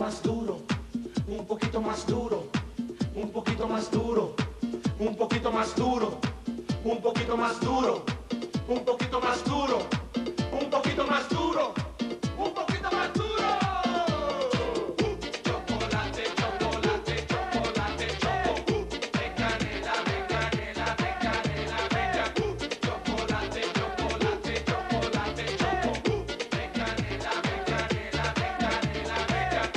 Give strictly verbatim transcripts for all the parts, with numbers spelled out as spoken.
más duro, un poquito más duro, un poquito más duro, un poquito más duro, un poquito más duro, un poquito más duro, un poquito más duro, un poquito más duro. Chocolate, chocolate, chocolate, choco, de canela, de canela, de canela, bella. Chocolate, chocolate, chocolate, choco, de canela, de canela, de canela, bella.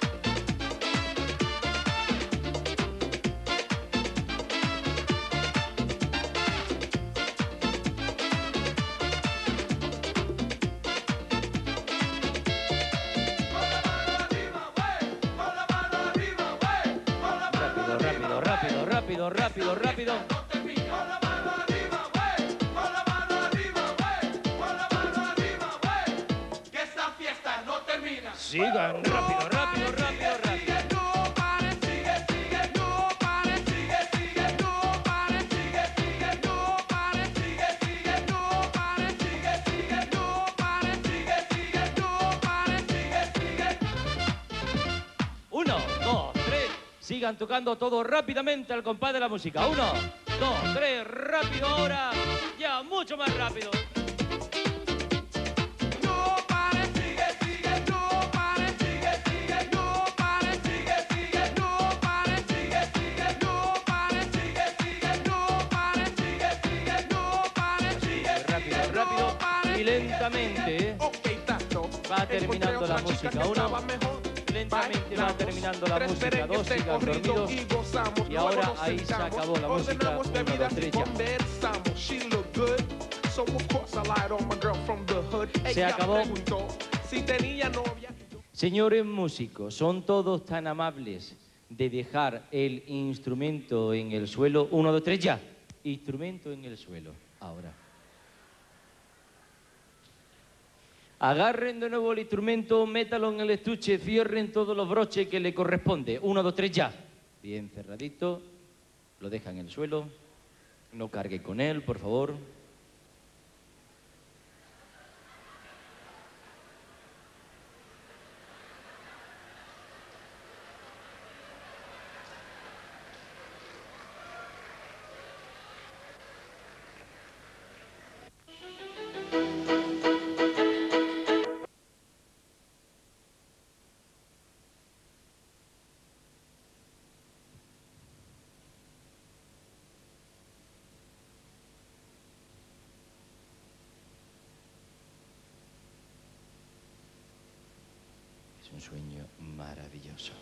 Rápido, rápido, rápido, rápido, rápido. Sigan, rápido, rápido, rápido, rápido. Uno, dos, tres. Sigan tocando todo rápidamente al compás de la música. Uno, dos, tres, rápido ahora. Ya, mucho más rápido. Rápido, rápido y lentamente, ¿eh? Va terminando la música. Uno, lentamente va terminando la música. Dos, sigan dormidos. Y ahora ahí se acabó la música. Uno, dos, tres, ya. Se acabó. Señores músicos, son todos tan amables de dejar el instrumento en el suelo. Uno, dos, tres, ya. Instrumento en el suelo. Ahora. Agarren de nuevo el instrumento, métalo en el estuche, cierren todos los broches que le corresponde. Uno, dos, tres, ya. Bien cerradito. Lo dejan en el suelo. No cargue con él, por favor. Un sueño maravilloso.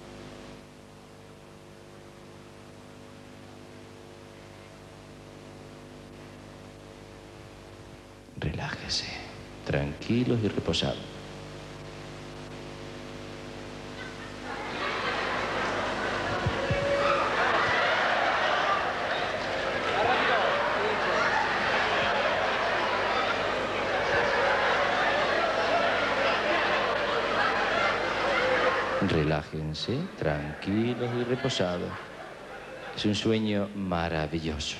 Relájese, tranquilos y reposados. Relájense, tranquilos y reposados. Es un sueño maravilloso.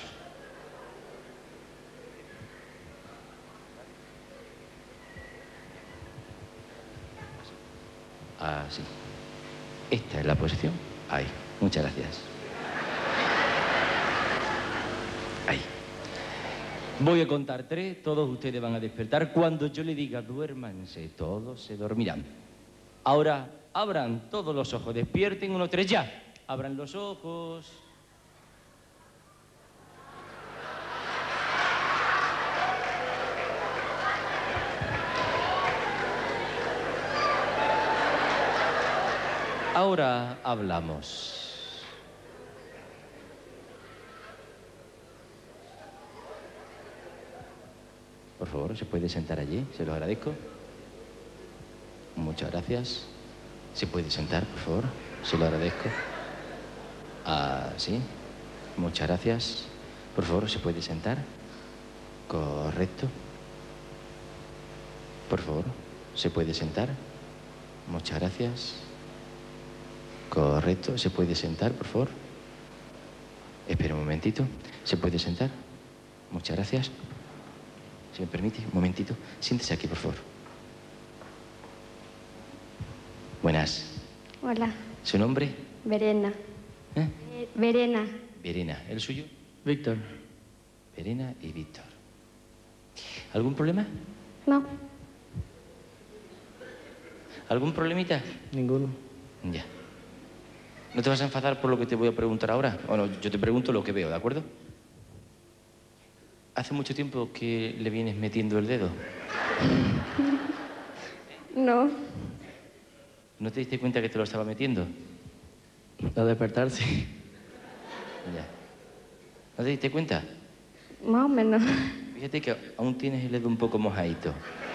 Así. Esta es la posición. Ahí. Muchas gracias. Ahí. Voy a contar tres. Todos ustedes van a despertar. Cuando yo le diga duérmanse, todos se dormirán. Ahora, abran todos los ojos. Despierten. Uno, tres, ya. Abran los ojos. Ahora hablamos. Por favor, ¿se puede sentar allí? Se lo agradezco. Muchas gracias. ¿Se puede sentar, por favor? Se lo agradezco. Ah, sí. Muchas gracias. Por favor, ¿se puede sentar? Correcto. Por favor, ¿se puede sentar? Muchas gracias. Correcto. ¿Se puede sentar, por favor? Espera un momentito. ¿Se puede sentar? Muchas gracias. Si me permite, un momentito. Siéntese aquí, por favor. Buenas. Hola. ¿Su nombre? Verena. ¿Eh? Eh, Verena. Verena. ¿El suyo? Víctor. Verena y Víctor. ¿Algún problema? No. ¿Algún problemita? Ninguno. Ya. ¿No te vas a enfadar por lo que te voy a preguntar ahora? Bueno, yo te pregunto lo que veo, ¿de acuerdo? ¿Hace mucho tiempo que le vienes metiendo el dedo? No. ¿No te diste cuenta que te lo estaba metiendo? Al despertar, sí. Ya. ¿No te diste cuenta? Más o menos. Fíjate que aún tienes el dedo un poco mojadito.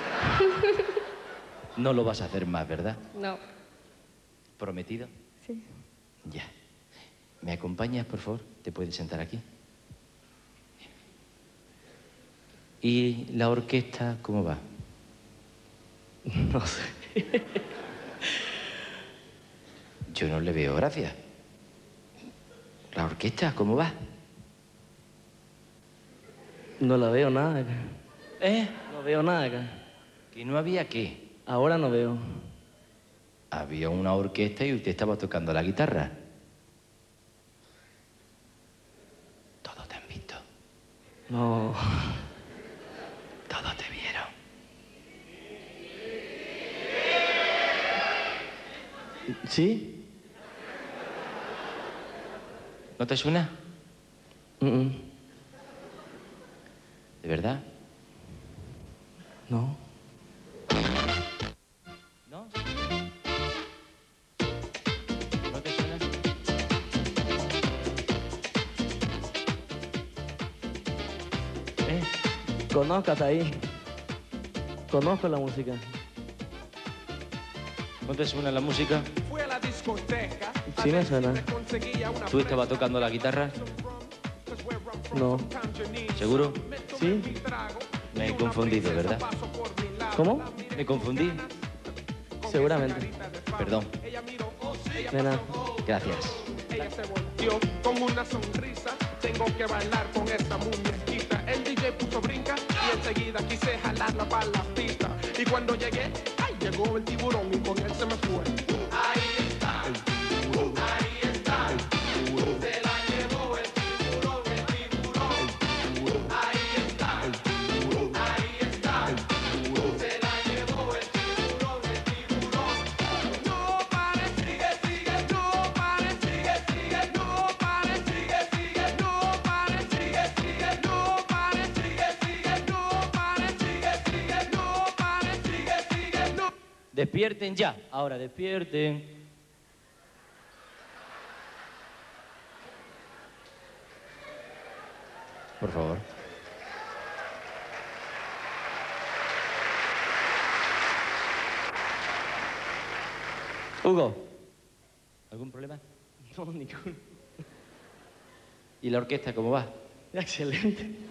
No lo vas a hacer más, ¿verdad? No. ¿Prometido? Sí. Ya. ¿Me acompañas, por favor? ¿Te puedes sentar aquí? ¿Y la orquesta cómo va? No sé. Yo no le veo gracia. ¿La orquesta cómo va? No la veo nada acá. ¿Eh? No veo nada acá. ¿Que no había qué? Ahora no veo. Había una orquesta y usted estaba tocando la guitarra. Todos te han visto. No. Todos te vieron. ¿Sí? ¿No te suena? Mm, mm. ¿De verdad? No. ¿No? ¿No te suena? Eh, conozco hasta ahí. Conozco la música. ¿No te suena la música? Fui a la discoteca. Sí me suena. Conseguía una ¿Tú estabas tocando la guitarra? No. ¿Seguro? ¿Sí? Me he confundido, ¿verdad? ¿Cómo? Me confundí. Seguramente. Perdón. De nada. Gracias. Ella se volteó con una sonrisa. Tengo que bailar con esa muñequita. El D J puso brinca y enseguida quise jalarla para la pista. Y cuando llegué, ay, llegó el tiburón y con él se me fue. Ahí está, el tiburón. Ahí está, el tiburón. Se la llevó el tiburón, el tiburón. El tiburón. Ahí está, el tiburón. Ahí está, el tiburón. Se la llevó el tiburón, el tiburón. No pares, sigue, sigue, no pares, sigue, sigue, no pares, sigue, sigue, no pares, sigue, sigue, no pares, sigue, sigue, no pares, sigue, sigue, no pares, sigue, sigue, no. Despierten ya. Ahora despierten. Por favor. Hugo. ¿Algún problema? No, ninguno. ¿Y la orquesta cómo va? Excelente.